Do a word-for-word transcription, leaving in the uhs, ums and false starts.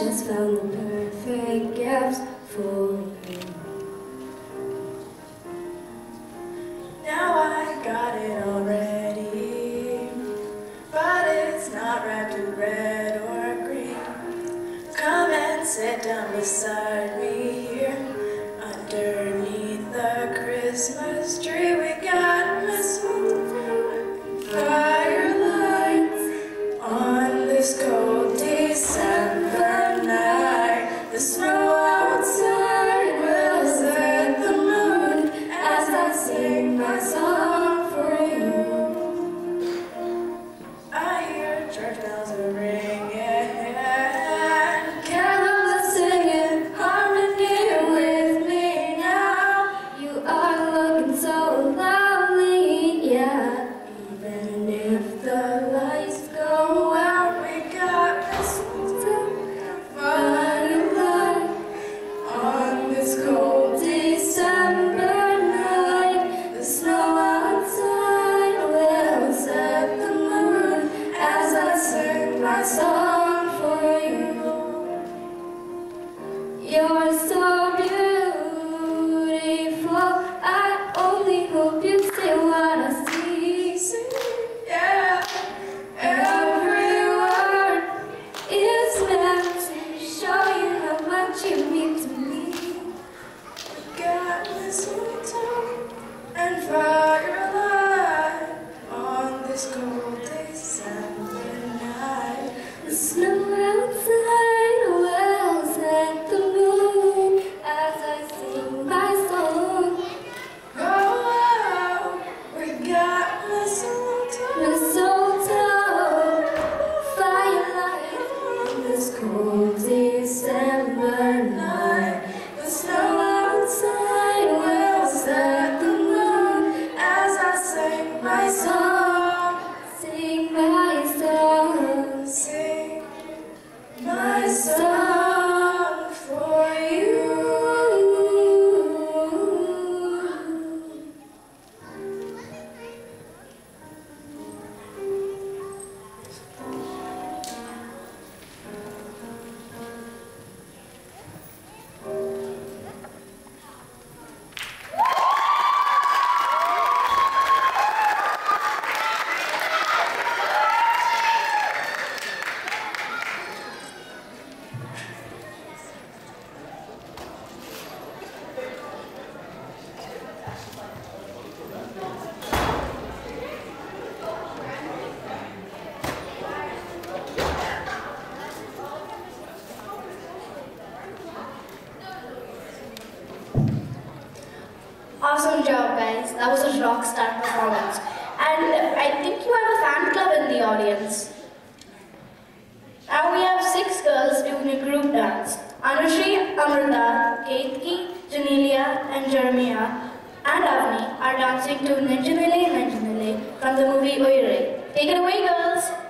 just found the perfect gifts for you. Now I got it already, but it's not wrapped in red or green. Come and sit down beside me here, underneath the Christmas tree. We got mistletoe, firelights on this cold December night. The snow outside will set the mood as I sing my song for you. I hear church bells are ringing, carols are singing harmony with me now. You are looking so lovely, yeah. Even if the lights go out, We got mistletoe, firelight on this cold December night. The snow outside will set the mood as I sing my song for you. You're so beautiful, I only hope you see what I see. yeah. Every word is meant to show you how much you mean to me. We got mistletoe and firelight on this cold December night. The snow outside will set the mood as I sing my song. Oh, we got mistletoe, Mistletoe, firelight on this cold December night. the snow outside will set the mood as I sing my song, Sing my song, sing my song for you. Awesome job, guys. That was a rock star performance. And I think you have a fan club in the audience. Now we have six girls doing a group dance. Anushri, Amrita, Kaitki, Janelia, and Jeremiah and Avni are dancing to Nenjanile Nenjanile from the movie Oire. Take it away, girls.